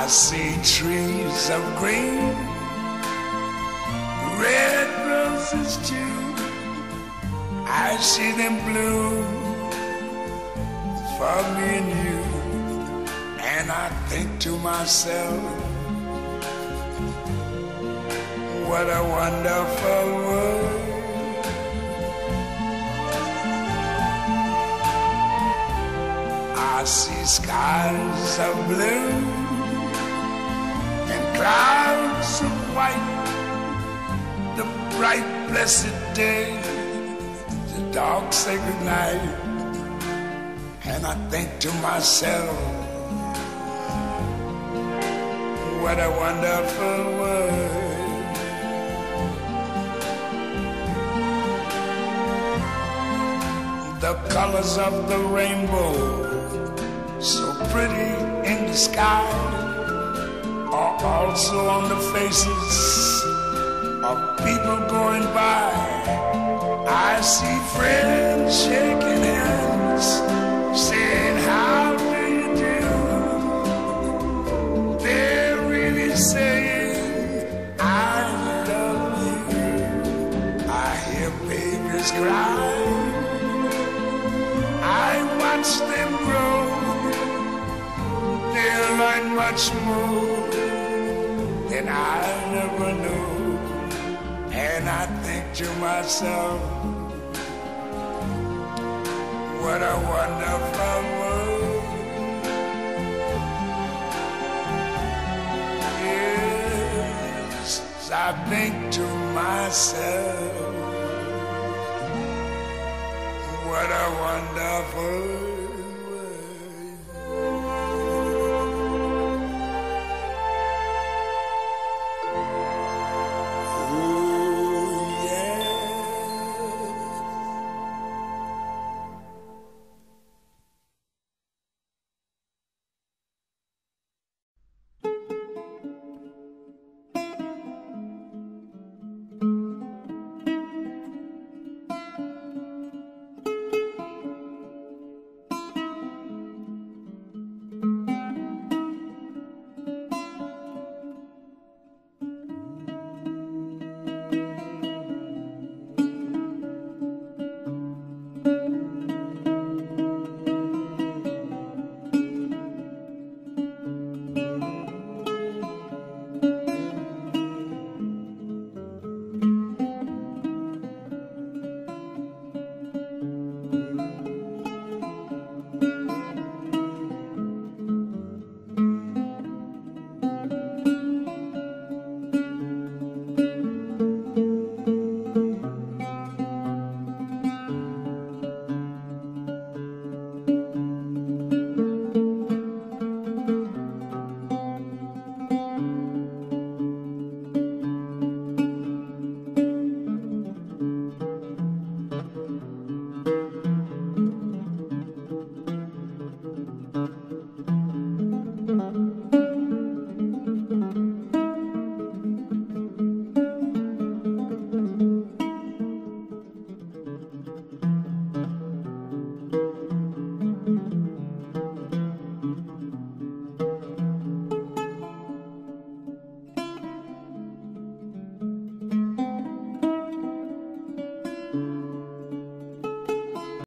see trees of green, red roses too. I see them bloom for me and you. And I think to myself, what a wonderful world. I see skies of blue and clouds of white, the bright blessed day, the dark sacred night. And I think to myself, what a wonderful world. The colors of the rainbow, so pretty in the sky, are also on the faces of people going by. I see friends shaking hands, saying, how do you do? They're really saying, I love you. I hear babies cry, I watch them grow. They'll learn much more than I never knew. And I think to myself, what a wonderful world. Yes, I think to myself, what a wonderful world.